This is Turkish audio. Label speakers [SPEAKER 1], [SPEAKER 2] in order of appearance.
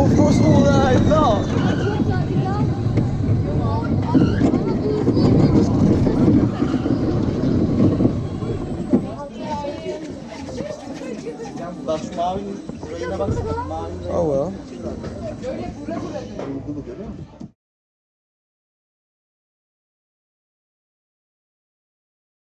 [SPEAKER 1] Of course all that I thought.
[SPEAKER 2] Bak şu mavi rayına baksana. Mavi
[SPEAKER 1] Oh well.
[SPEAKER 2] rayına görüyor musun?